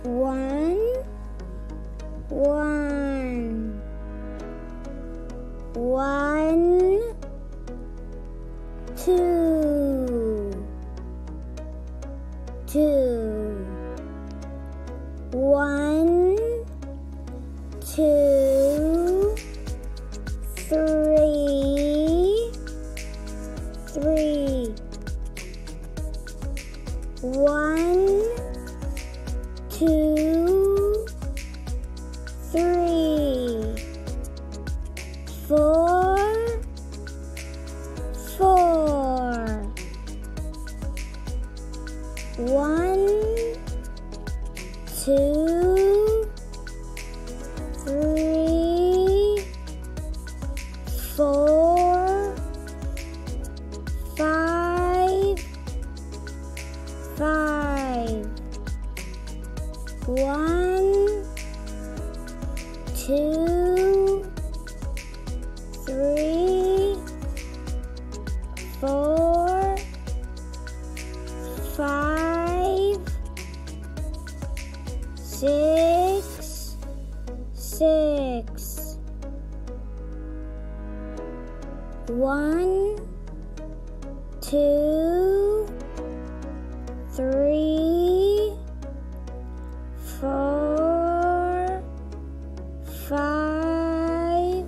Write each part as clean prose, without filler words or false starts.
One, one, one, two, two, one, two, three, three, one, two, three, four, four, one, two, three, four, five, five, one, two, three, four, five, six, six, one, two, three, four, five,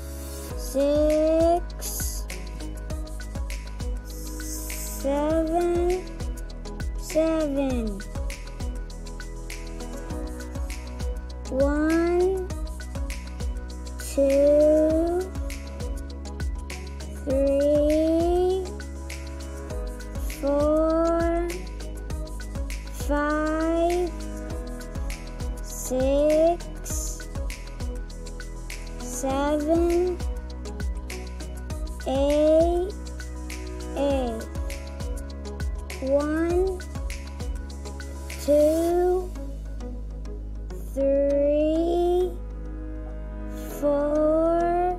six, seven, seven, one, two, three, four, five, six, seven, eight, one, two, three, four,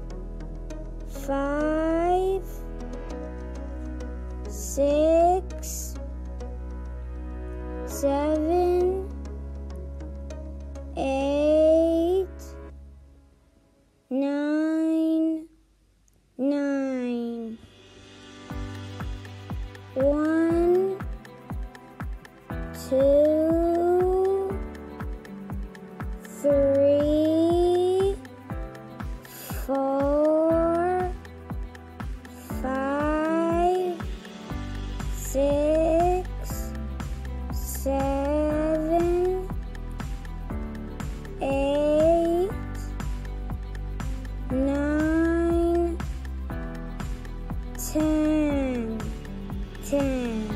five, six, seven, eight, nine, nine, one, two, three, four, five, six, seven, eight, nine, 10, 10.